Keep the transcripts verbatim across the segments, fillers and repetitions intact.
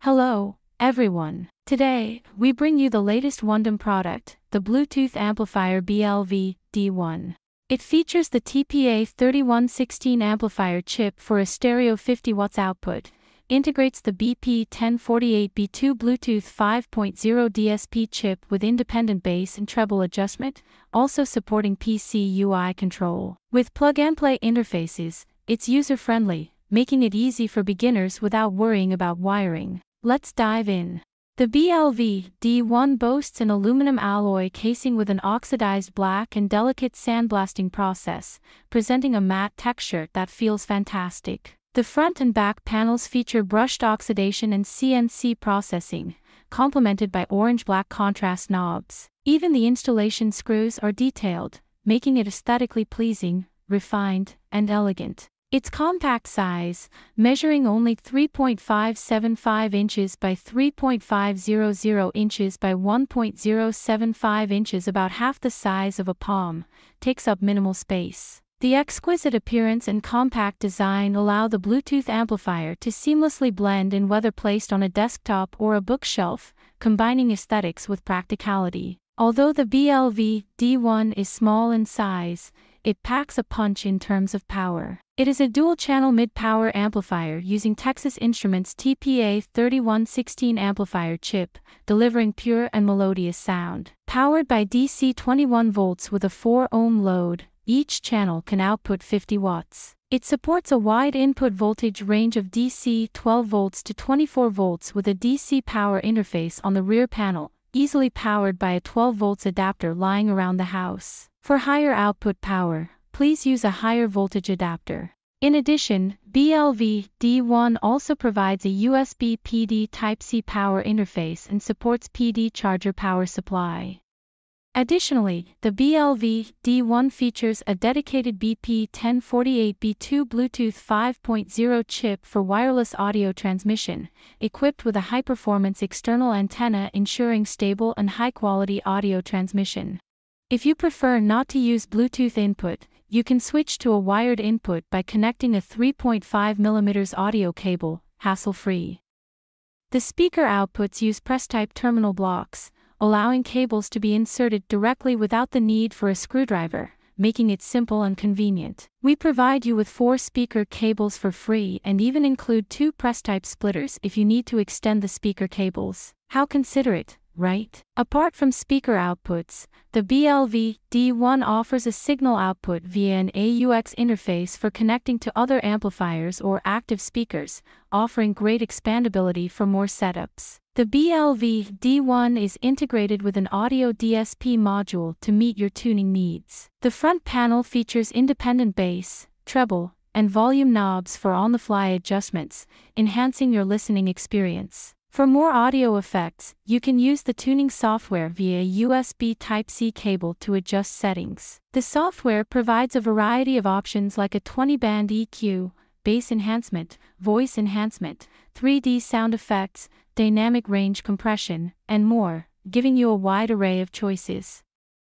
Hello, everyone. Today, we bring you the latest Wondom product, the Bluetooth Amplifier B L V D one. It features the T P A thirty-one sixteen amplifier chip for a stereo fifty watts output, integrates the B P ten forty-eight B two Bluetooth five point oh D S P chip with independent bass and treble adjustment, also supporting P C U I control. With plug-and-play interfaces, it's user-friendly, making it easy for beginners without worrying about wiring. Let's dive in. The B L V D one boasts an aluminum alloy casing with an oxidized black and delicate sandblasting process, presenting a matte texture that feels fantastic. The front and back panels feature brushed oxidation and C N C processing, complemented by orange-black contrast knobs. Even the installation screws are detailed, making it aesthetically pleasing, refined, and elegant. Its compact size, measuring only three point five seven five inches by three point five zero zero inches by one point zero seven five inches, about half the size of a palm, takes up minimal space. The exquisite appearance and compact design allow the Bluetooth amplifier to seamlessly blend in whether placed on a desktop or a bookshelf, combining aesthetics with practicality. Although the B L V D one is small in size, it packs a punch in terms of power. It is a dual-channel mid-power amplifier using Texas Instruments T P A thirty-one sixteen amplifier chip, delivering pure and melodious sound. Powered by D C twenty-one volts with a four ohm load, each channel can output fifty watts. It supports a wide input voltage range of D C twelve volts to twenty-four volts with a D C power interface on the rear panel, easily powered by a twelve volts adapter lying around the house. For higher output power, please use a higher voltage adapter. In addition, B L V D one also provides a U S B P D Type-C power interface and supports P D charger power supply. Additionally, the B L V D one features a dedicated B P ten forty-eight B two Bluetooth five point oh chip for wireless audio transmission, equipped with a high-performance external antenna ensuring stable and high-quality audio transmission. If you prefer not to use Bluetooth input, you can switch to a wired input by connecting a three point five millimeter audio cable, hassle-free. The speaker outputs use press-type terminal blocks, allowing cables to be inserted directly without the need for a screwdriver, making it simple and convenient. We provide you with four speaker cables for free and even include two press-type splitters if you need to extend the speaker cables. How considerate, right? Apart from speaker outputs, the B L V D one offers a signal output via an A U X interface for connecting to other amplifiers or active speakers, offering great expandability for more setups. The B L V D one is integrated with an audio D S P module to meet your tuning needs. The front panel features independent bass, treble, and volume knobs for on-the-fly adjustments, enhancing your listening experience. For more audio effects, you can use the tuning software via a U S B Type-C cable to adjust settings. The software provides a variety of options like a twenty band E Q, bass enhancement, voice enhancement, three D sound effects, dynamic range compression, and more, giving you a wide array of choices.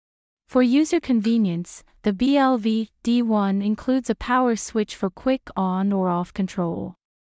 For user convenience, the B L V D one includes a power switch for quick on or off control.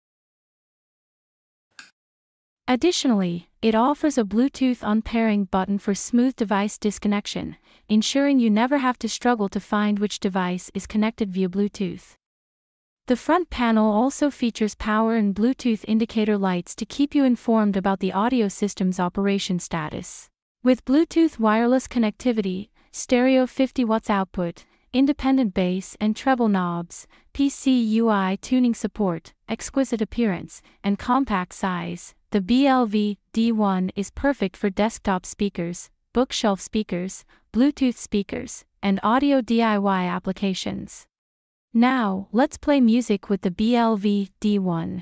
Additionally, it offers a Bluetooth unpairing button for smooth device disconnection, ensuring you never have to struggle to find which device is connected via Bluetooth. The front panel also features power and Bluetooth indicator lights to keep you informed about the audio system's operation status. With Bluetooth wireless connectivity, stereo fifty watts output, independent bass and treble knobs, P C U I tuning support, exquisite appearance, and compact size, the B L V D one is perfect for desktop speakers, bookshelf speakers, Bluetooth speakers, and audio D I Y applications. Now, let's play music with the B L V D one.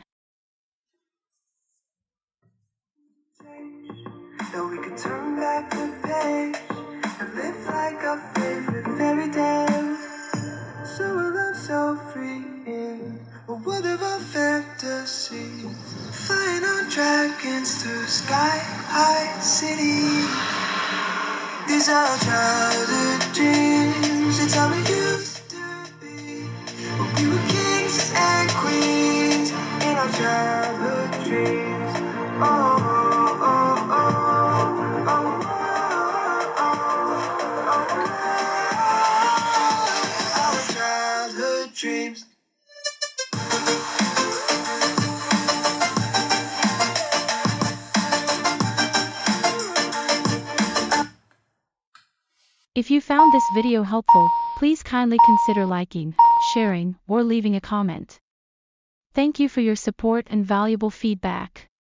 So we can turn back the page and live like our favorite fairy tale. So a love so free in a world of our fantasy. Flying on dragons through sky high city. These are our childhood dreams. It's how we used to be. When we were kings and queens in our childhood dreams. Oh, If you found this video helpful, please kindly consider liking, sharing, or leaving a comment. Thank you for your support and valuable feedback.